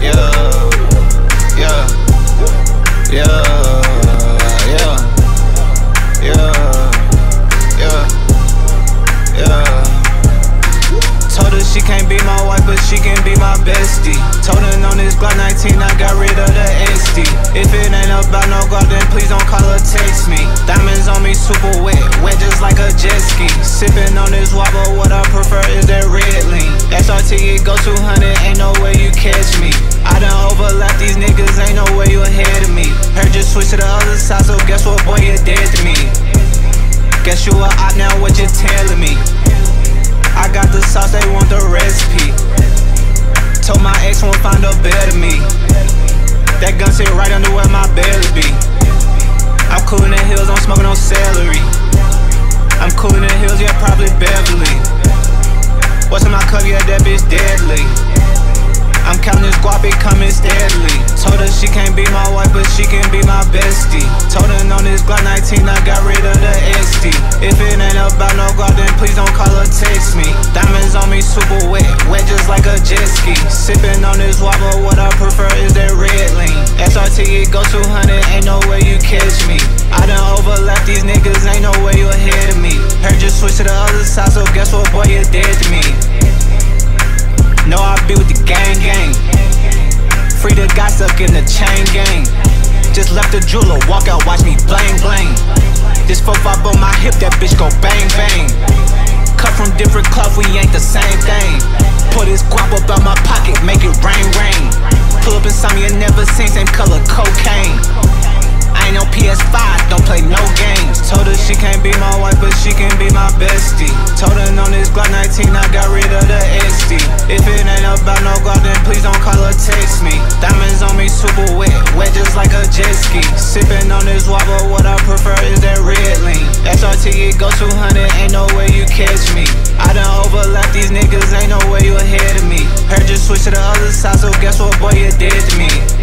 yeah, yeah, yeah, yeah, yeah. Told her she can't be my wife, but she can be my bestie. Told her on this Glock 19, I got rid of the XD. If it ain't about no Glock, then please don't call or text me. Diamonds on me super wet, wet just like a jet ski. Sipping on this wobble, what I prefer is that red lean. SRT, it go 200, ain't no way you catch me. I done overlapped these niggas, ain't no way you ahead of me. Heard you switch to the other side, so guess what, boy, you're dead to me. Guess you a op now, what you telling me? I got the sauce, they want the recipe. Told my ex won't find a better me. That gun sit right under where my belly be. I'm cool in the hills, I'm smoking on celery. I'm cool in the hills, yeah, probably Beverly. What's in my cup, yeah, that bitch deadly. I'm counting this guap, it coming steadily. Told her she can't be my wife, but she can be my bestie. Told her on this Glock 19, I got rid of the XD. If it ain't about no Glock, then please don't call or text me. Diamonds on me super wet, wet just like a jet ski. Sipping on this wobble, what I prefer is that red lean. SRT, it go 200, ain't no way you catch me. I done overlapped these niggas, ain't no way you ahead of me. Heard you switch to the other side, so guess what, boy, you're dead to me. Know I be with the gang. Free the guy stuck in the chain gang. Just left the jeweler, walk out, watch me blang blang. This 4-5 on my hip, that bitch go bang bang. Cut from different cloth, we ain't the same thing. Put this guap up out my pocket, make it rain rain. Pull up inside me and never seen same color cocaine. I ain't on PS5, don't play no games. Told her she can't be my wife, but she can be my bestie. Told her on this Glock 19, I got rid of the XD. If it ain't about no Glock, then please don't call or text me. Diamonds on me super wet, wet just like a jet ski. Sipping on this wobble, what I prefer is that red lean. SRT, it go 200, ain't no way you catch me. I done overlapped these niggas, ain't no way you ahead of me. Heard you switch to the other side, so guess what, boy, you're dead to me.